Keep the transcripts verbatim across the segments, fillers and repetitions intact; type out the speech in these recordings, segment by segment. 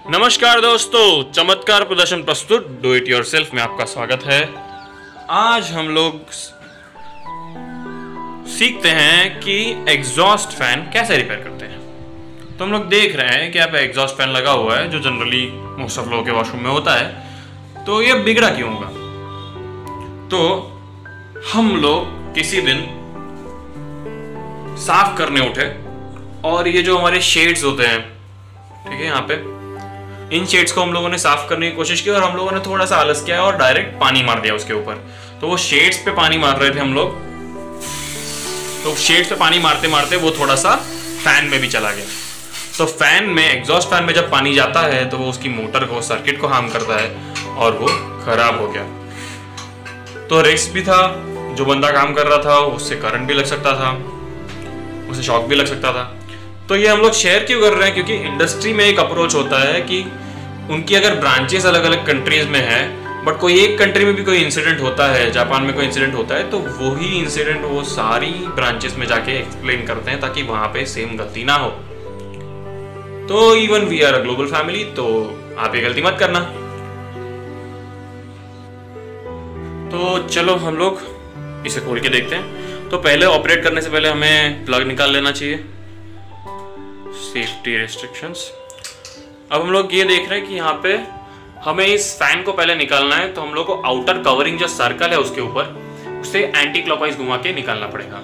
नमस्कार दोस्तों, चमत्कार प्रदर्शन प्रस्तुत डू इट योरसेल्फ में आपका स्वागत है। आज हम लोग सीखते हैं कि एग्जॉस्ट फैन कैसे रिपेयर करते हैं। तो हम लोग देख रहे हैं कि यहाँ पे एग्जॉस्ट फैन लगा हुआ है जो जनरली मोस्ट ऑफ लोगों के वॉशरूम में होता है। तो ये बिगड़ा क्यों होगा? तो हम लोग किसी दिन साफ करने उठे और ये जो हमारे शेड्स होते हैं, ठीक है, यहाँ पे इन शेड्स को हम लोगों ने साफ करने की कोशिश की और हम लोगों ने थोड़ा सा आलस किया और डायरेक्ट पानी मार दिया उसके ऊपर। तो वो शेड्स पे पानी मार रहे थे हम लोग, तो शेड्स पे पानी मारते मारते वो थोड़ा सा फैन में भी चला गया। तो फैन में, एग्जॉस्ट फैन में जब पानी जाता है तो वो उसकी मोटर को, सर्किट को हार्म करता है और वो खराब हो गया। तो रिस्क भी था, जो बंदा काम कर रहा था उससे करंट भी लग सकता था, उसे शॉक भी लग सकता था। तो ये हम लोग शेयर क्यों कर रहे हैं? क्योंकि इंडस्ट्री में एक अप्रोच होता है कि उनकी अगर ब्रांचेस अलग अलग कंट्रीज में है, बट कोई एक कंट्री में भी कोई इंसिडेंट होता है, जापान में कोई इंसिडेंट होता है, तो वही इंसिडेंट वो सारी ब्रांचेस में जाके एक्सप्लेन करते हैं ताकि वहां पे सेम गलती ना हो। तो even we are a global family, तो आप ये गलती मत करना। तो चलो हम लोग इसे खोल के देखते हैं। तो पहले ऑपरेट करने से पहले हमें प्लग निकाल लेना चाहिए, सेफ्टी रेस्ट्रिक्शंस। अब हम लोग ये देख रहे हैं कि यहाँ पे हमें इस फैन को पहले निकालना है। तो हम लोग को आउटर कवरिंग जो सर्कल है उसके ऊपर, उसे एंटी क्लॉकवाइज घुमा के निकालना पड़ेगा।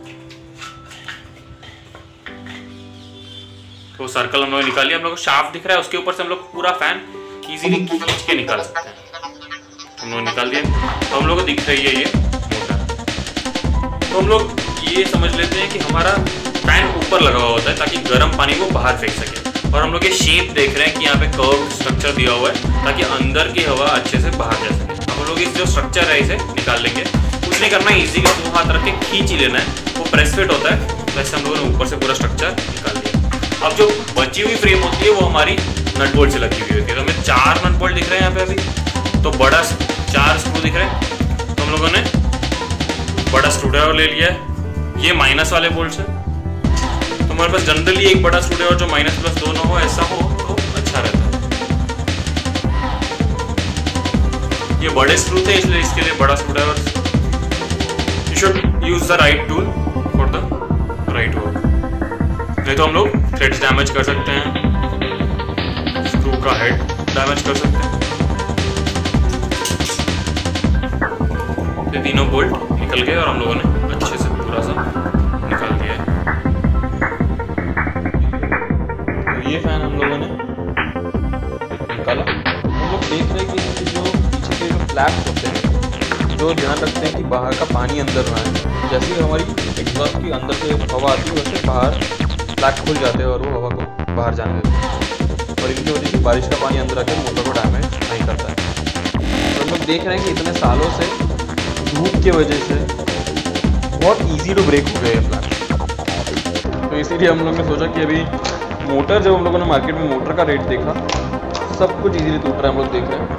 तो सर्कल हम लोग निकाल लिया। हम लोग को शाफ्ट दिख रहा है, उसके ऊपर से हम लोग पूरा फैन इजीली खींच के निकाल सकते हैं। हम लोग निकाल दिए। तो हम लोग को दिख रही है ये मोटर। तो हम लोग ये समझ लेते हैं कि हमारा फैन ऊपर लगा हुआ होता है ताकि गर्म पानी को बाहर फेंक सके। और हम लोग ये शेप देख रहे हैं कि यहाँ पे कर्व स्ट्रक्चर दिया हुआ है ताकि अंदर की हवा अच्छे से बाहर जा सके। हम लोग इस जो स्ट्रक्चर है इसे निकाल लेंगे। कुछ नहीं करना, इजी का दो हाथ रख के खींच ही लेना है, वो प्रेस फिट होता है। वैसे हम लोगों ने ऊपर से पूरा स्ट्रक्चर निकाल लिया। अब जो बची हुई फ्रेम होती है वो हमारी नट बोल्ट से लगी हुई होती है। तो हमें चार नट बोल्ट दिख रहे हैं यहाँ पे अभी। तो बड़ा चार स्क्रू दिख रहे हैं। तो हम लोगों ने बड़ा स्क्रू ड्राइवर ले लिया है। ये माइनस वाले बोल्ट है। तो हमारे पास जनरली एक बड़ा स्क्रू ड्राइवर जो माइनस प्लस दोनों हो, ऐसा हो तो अच्छा रहता है। ये बड़े स्क्रू थे इसलिए इसके लिए बड़ा screwdriver. You should use the right tool for the right work. नहीं तो हम लोग थ्रेड्स डैमेज कर सकते हैं, स्क्रू का हेड डैमेज कर सकते हैं। ये तीनों बोल्ट निकल गए और हम लोगों ने अच्छे से पूरा सा निकाल दिया है। तो ये फैन हम लोगों ने निकाला। हम लोग देख रहे हैं कि जो पीछे के जो फ्लैप्स होते हैं, जो ध्यान रखते हैं कि बाहर का पानी अंदर ना आए। जैसे ही हमारी एग्जॉस्ट की अंदर से हवा आती है वैसे बाहर फ्लैप खुल जाते हैं और वो हवा को बाहर जाने देते हैं। और इनकी वजह से बारिश का पानी अंदर आकर मोटर को डैमेज नहीं करता है। तो हम लोग देख रहे हैं कि इतने सालों से धूप की वजह से बहुत इजी टू ब्रेक हो गए फ्लैप। तो इसीलिए हम लोग ने सोचा कि अभी मोटर, जब हम लोगों ने मार्केट में मोटर का रेट देखा, सब कुछ इजीली टूट रहा है, हम लोग देख रहे हैं।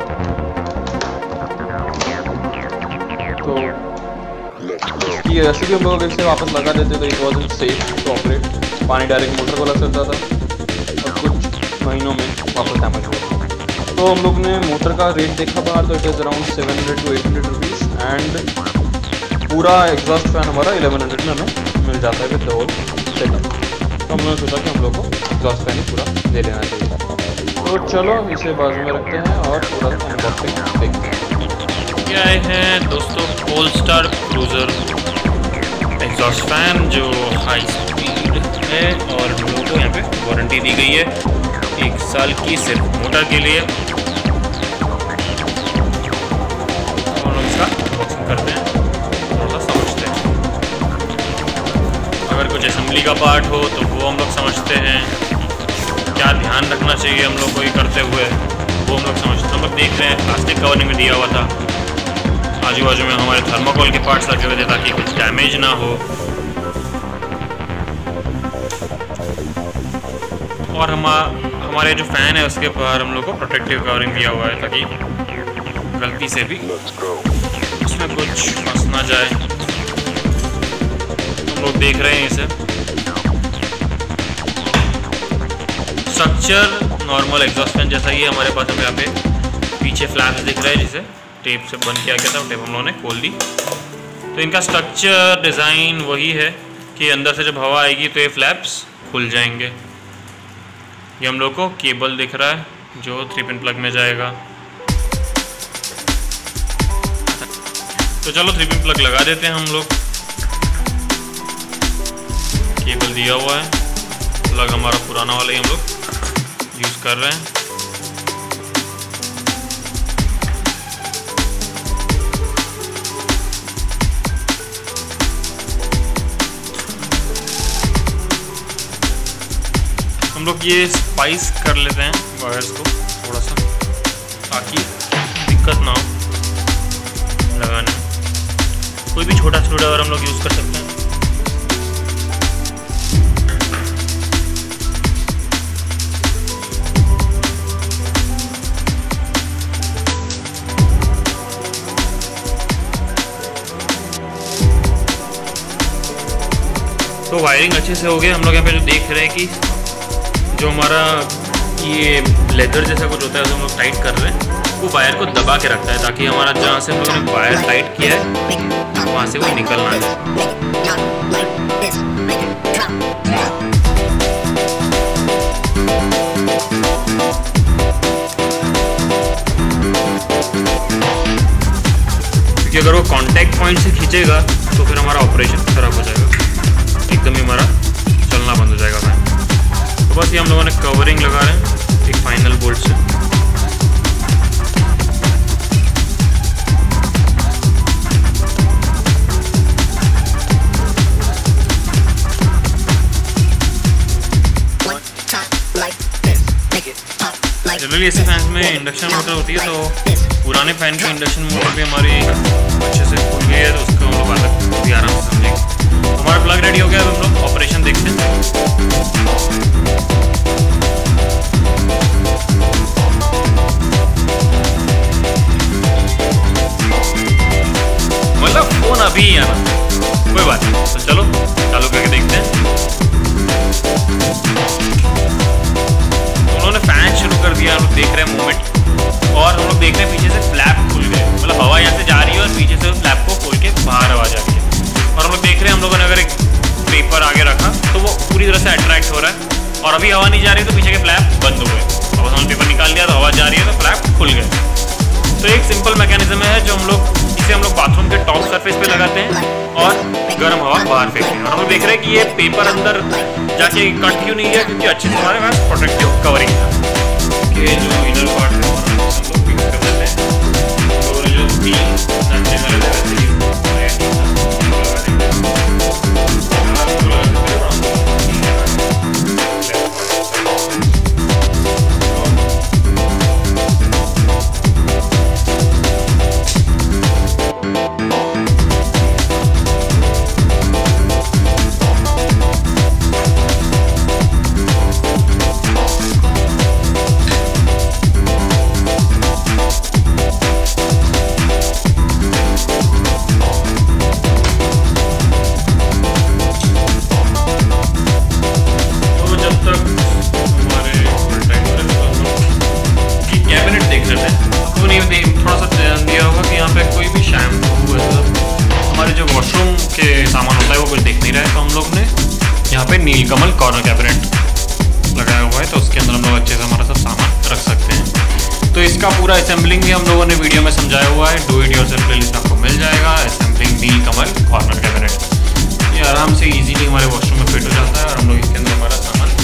तो ये ऐसे भी हम लोग इसे वापस लगा देते तो it was safe to operate. पानी डायरेक्ट मोटर को लग सकता था और कुछ महीनों में वापस डैमेज हुआ। तो हम लोग ने मोटर का रेट देखा बाहर, तो it is around seven hundred to eight hundred rupees and पूरा एग्जॉस्ट फैन हमारा इलेवन हंड्रेड में हमें मिल जाता है विद द होल सेटअप। तो हम लोगों ने सोचा कि हम लोग को एग्जॉस्ट फैन ही पूरा ले लेना चाहिए। तो चलो इसे बाजू में रखते हैं और थोड़ा सा अनबॉक्सिंग देखते हैं। क्या है दोस्तों, पोलस्टार क्रूजर एग्जॉस्ट फैन जो हाई स्पीड है और हम लोगों को यहाँ पे वारंटी दी गई है एक साल की, सिर्फ मोटर के लिए। हम लोग इसका अनबॉक्सिंग करते हैं, थोड़ा सा समझते हैं। अगर कुछ असेंबली का पार्ट हो तो वो हम लोग समझते हैं, क्या ध्यान रखना चाहिए हम लोग को ये करते हुए वो हम लोग समझते हैं। हम लोग देख रहे हैं प्लास्टिक कवरिंग में दिया हुआ था, आजू बाजू में हमारे थर्माकोल के पार्ट्स लगे हुए थे ताकि कुछ डैमेज ना हो। और हम हमारे जो फैन है उसके बाहर हम लोग को प्रोटेक्टिव कवरिंग दिया हुआ है ताकि गलती से भी उसमें कुछ फंस ना जाए। हम लोग देख रहे हैं इसे। स्ट्रक्चर नॉर्मल एग्जॉस्ट फैन जैसा ही है हमारे पास। हम यहाँ पे पीछे फ्लैप्स दिख रहे हैं जिसे टेप से बंद किया गया था, टेप हम लोगों ने खोल दी। तो इनका स्ट्रक्चर डिज़ाइन वही है कि अंदर से जब हवा आएगी तो ये फ्लैप्स खुल जाएंगे। ये हम लोग को केबल दिख रहा है जो थ्री पिन प्लग में जाएगा। तो चलो थ्री पिन प्लग लगा देते हैं हम लोग। केबल दिया हुआ है, प्लग हमारा पुराना वाला ही हम लोग यूज़ कर रहे हैं। हम लोग ये स्पाइस कर लेते हैं वायर्स को थोड़ा सा, ताकि दिक्कत ना हो लगाने में। कोई भी छोटा छोटा वायर हम लोग यूज़ कर सकते हैं। तो वायरिंग अच्छे से हो गई। हम लोग यहाँ पे जो देख रहे हैं कि जो हमारा ये लेदर जैसा कुछ होता है जो हम लोग टाइट कर रहे हैं, वो वायर को दबा के रखता है ताकि हमारा जहाँ से हम लोगों ने वायर टाइट किया है वहाँ से वो निकल ना जाए। क्योंकि अगर वो कांटेक्ट पॉइंट से खींचेगा तो फिर हमारा ऑपरेशन खराब हो जाएगा, एकदम ही हमारा चलना बंद हो जाएगा फैन। तो बस ये हम लोगों ने कवरिंग लगा रहे हैं एक फाइनल बोल्ट से। जनरली ऐसे फैंस में इंडक्शन मोटर होती है, तो पुराने फैन की इंडक्शन मोटर भी हमारी अच्छे से खुल गई है, तो उसको हम लोग अलग भी आराम से समझेंगे। हमारा प्लग रेडी हो गया, अब हम लोग ऑपरेशन देखते हैं। मतलब फोन अभी ही आना, कोई बात नहीं। तो चलो चालू करके देखते हैं। उन्होंने फैन शुरू कर दिया, हम लोग देख रहे हैं मूवमेंट, और हम लोग देख रहे हैं पीछे से फ्लैप खुल गए। मतलब हवा यहाँ से जा रही है और पीछे से फ्लैप को खोल के बाहर हवा जा रही है। और हम लोग देख रहे हैं हम लोगों ने अगर एक पेपर आगे रखा तो वो पूरी तरह से अट्रैक्ट हो रहा है, और अभी हवा नहीं जा रही तो पीछे के फ्लैप बंद हो गए। अब हमने पेपर निकाल दिया तो हवा जा रही है तो फ्लैप खुल गए। तो एक सिंपल मैकेनिज्म है जो हम लोग इसे हम लोग बाथरूम के टॉप सरफेस पे लगाते हैं और गर्म हवा बाहर फेंकते हैं। और हम लोग देख रहे हैं कि ये पेपर अंदर जाके कट क्यों नहीं है, क्योंकि अच्छे से हमारे पास प्रोटेक्टिव कवरिंग के जो इनर पार्ट है हम लोग फिक्स कर देते हैं। और जो तीन नन्हे वाले जगह से थोड़ा सा ध्यान दिया होगा कि यहाँ पे कोई भी शैम्पू हमारे जो वॉशरूम के सामान होता है वो कुछ दिख नहीं रहा है। तो हम लोग ने यहाँ पे नीलकमल कॉर्नर कैबिनेट लगाया हुआ है, तो उसके अंदर हम लोग अच्छे से हमारा सब सामान रख सकते हैं। तो इसका पूरा असेंबलिंग भी हम लोगों ने वीडियो में समझाया हुआ है, डू इट योरसेल्फ प्लेलिस्ट आपको मिल जाएगा। असेंबलिंग नीलकमल कॉर्नर कैबिनेट, ये आराम से इजीली हमारे वॉशरूम में फिट हो जाता है और हम लोग इसके अंदर हमारा सामान